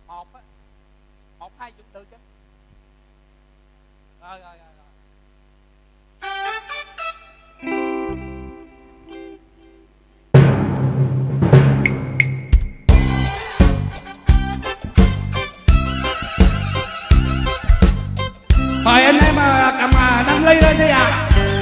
một á, một hai dùng từ chứ. Rồi. Mời anh em cầm 5 ly lên đi à.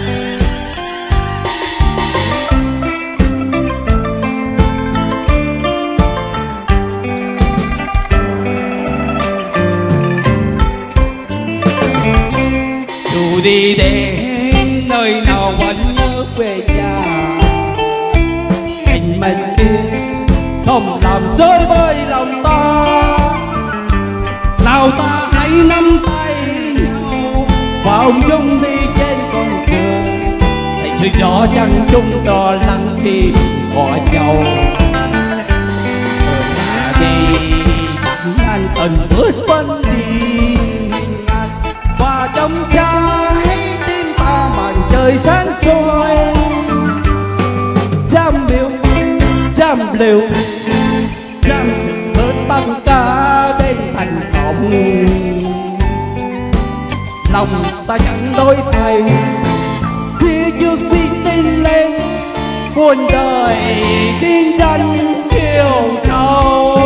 Dù đi đến nơi nào vẫn nhớ về nhà, tình mình kia không làm rối bời lòng ta. Nào ta hãy nắm tay nhau và ung dung đi trên con đường, thành sự rõ chăng chung đò lắng khi bỏ nhau. Đi chẳng anh từng bước phân đi và trong trái tim ta màn trời sáng trôi. Trăm liều trăm hết tất cả đến thành công. Lòng ta chẳng đổi thay phía trước biết tin lên muôn đời tin danh chiều trâu.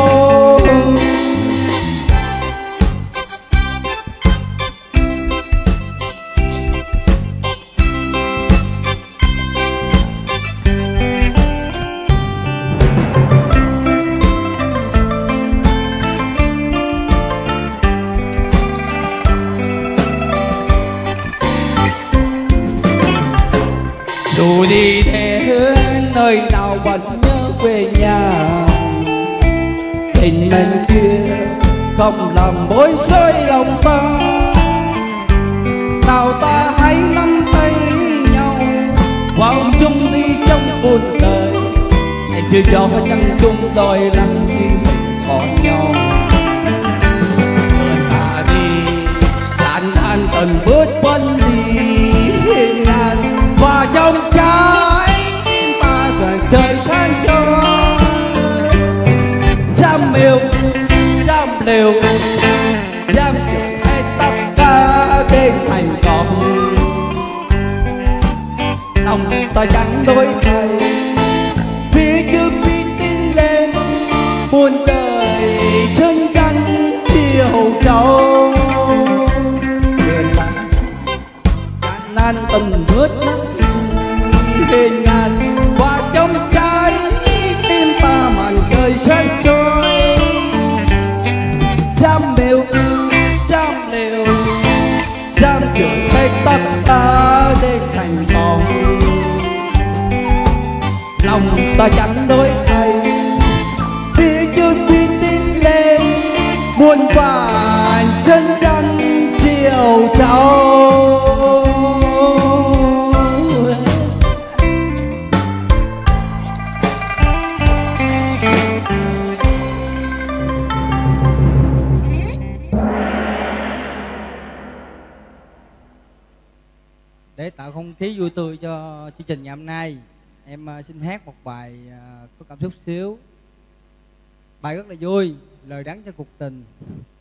Dù đi đến nơi nào vẫn nhớ về nhà, tình mình kia không làm bối rối lòng ta. Nào ta hãy nắm tay nhau và ung chung đi trong cuộc đời, hãy chưa cho chẳng chung đôi lắng khi mình có nhau. Người ta đi dàn than từng bước phân đi ngàn và trong trái tim ta gần trời sáng trôi. Trăm liều trăm hết tất cả đến thành công. Lòng ta chẳng đổi thay phía trước biết tin lên muôn đời chân canh chiều trâu. Người ta nan từng bước hiền ngàn và trong trái tim ta màn trời sáng trôi. Trăm liều trăm trường hết tất cả đến thành công. Lòng ta chẳng đổi thay phía trước biết tin lên muôn vàn chân trăng chiều trâu. Để tạo không khí vui tươi cho chương trình ngày hôm nay, em xin hát một bài có cảm xúc xíu. Bài rất là vui, lời đắng cho cuộc tình.